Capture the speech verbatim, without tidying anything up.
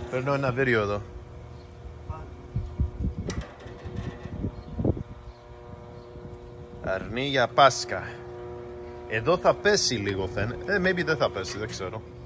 Παίρνω ένα βίντεο εδώ. Αρνί για Πάσχα. Εδώ θα πέσει λίγο φαίνεται. Ε, maybe δεν θα πέσει, δεν ξέρω.